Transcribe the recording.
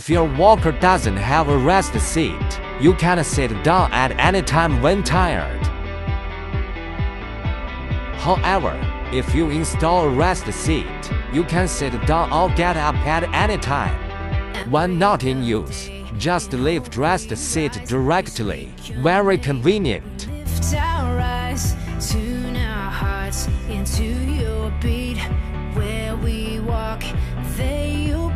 If your walker doesn't have a rest seat, you can sit down at any time when tired. However, if you install a rest seat, you can sit down or get up at any time. When not in use, just lift rest seat directly. Very convenient. Lift our eyes, tune our hearts into your beat. Where we walk, there you